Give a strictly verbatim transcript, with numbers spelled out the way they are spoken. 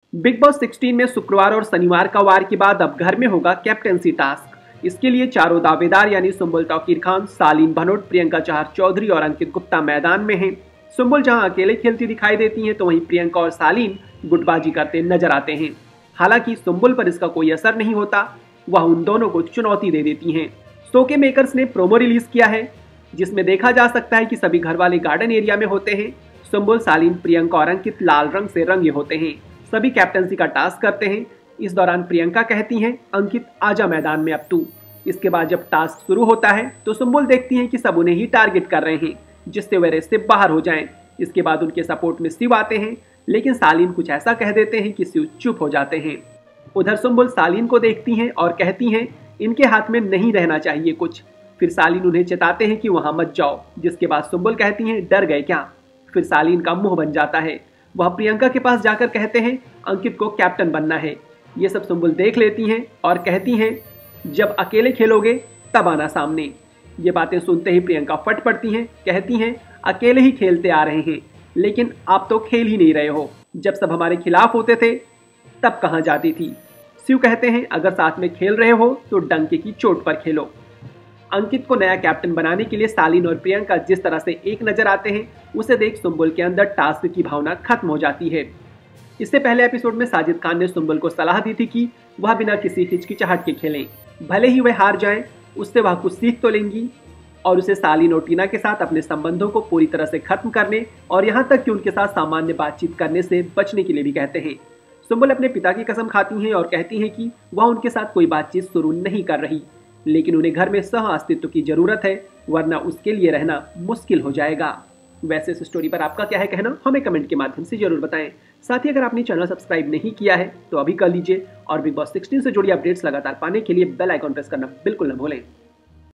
Big boss सोलह में शुक्रवार और शनिवार का वार के बाद अब घर में होगा कैप्टेंसी टास्क। इसके लिए चारों दावेदार यानी सुम्बुल तौकीर खान, सालीन भनोट, प्रियंका चहर चौधरी और अंकित गुप्ता मैदान में हैं। सुम्बुल जहां अकेले खेलती दिखाई देती हैं तो वहीं प्रियंका और सालीन गुटबाजी करते नजर आते हैं। हालांकि सुम्बुल पर इसका कोई असर नहीं होता, वह उन दोनों को चुनौती दे देती हैं। शो के मेकर्स ने प्रोमो रिलीज किया है जिसमें देखा जा सकता है कि सभी घर वाले गार्डन एरिया में होते हैं। सुम्बुल, सालीन, प्रियंका और अंकित लाल रंग से रंगे होते हैं। सभी कैप्टेंसी का टास्क करते हैं। इस दौरान प्रियंका कहती हैं, अंकित आजा मैदान में अब तू। इसके बाद जब टास्क शुरू होता है तो सुम्बुल देखती हैं कि सब उन्हें ही टारगेट कर रहे हैं जिससे वे रेस से बाहर हो जाएं। इसके बाद उनके सपोर्ट में शिव आते हैं, लेकिन सालीन कुछ ऐसा कह देते हैं कि शिव चुप हो जाते हैं। उधर सुम्बुल सालीन को देखती हैं और कहती हैं, इनके हाथ में नहीं रहना चाहिए कुछ। फिर सालीन उन्हें चेताते हैं कि वहां मत जाओ, जिसके बाद सुम्बुल कहती हैं, डर गए क्या। फिर सालीन का मुंह बन जाता है। वह प्रियंका के पास जाकर कहते हैं, अंकित को कैप्टन बनना है। ये सब सुम्बुल देख लेती हैं और कहती हैं, जब अकेले खेलोगे तब आना सामने। ये बातें सुनते ही प्रियंका फट पड़ती हैं, कहती हैं, अकेले ही खेलते आ रहे हैं, लेकिन आप तो खेल ही नहीं रहे हो। जब सब हमारे खिलाफ होते थे तब कहाँ जाती थी। शिव कहते हैं, अगर साथ में खेल रहे हो तो डंके की चोट पर खेलो। अंकित को नया कैप्टन बनाने के लिए सालीन और प्रियंका जिस तरह से एक नजर आते हैं उसे देख सुम्बुल के अंदर टास्क की भावना खत्म हो जाती है। इससे पहले एपिसोड में साजिद खान ने सुम्बुल को सलाह दी थी कि वह बिना किसी हिचकिचाहट के खेलें। भले ही वह हार जाएं, उससे वह कुछ सीख तो लेंगी और उसे सालीन और टीना के साथ अपने संबंधों को पूरी तरह से खत्म करने और यहाँ तक कि उनके साथ सामान्य बातचीत करने से बचने के लिए भी कहते हैं। सुम्बुल अपने पिता की कसम खाती हैं और कहती हैं कि वह उनके साथ कोई बातचीत शुरू नहीं कर रही, लेकिन उन्हें घर में सह अस्तित्व की जरूरत है, वरना उसके लिए रहना मुश्किल हो जाएगा। वैसे इस स्टोरी पर आपका क्या है कहना, हमें कमेंट के माध्यम से जरूर बताएं। साथ ही अगर आपने चैनल सब्सक्राइब नहीं किया है तो अभी कर लीजिए और बिग बॉस सोलह से जुड़ी अपडेट्स लगातार पाने के लिए बेल आइकॉन प्रेस करना बिल्कुल न भूलें।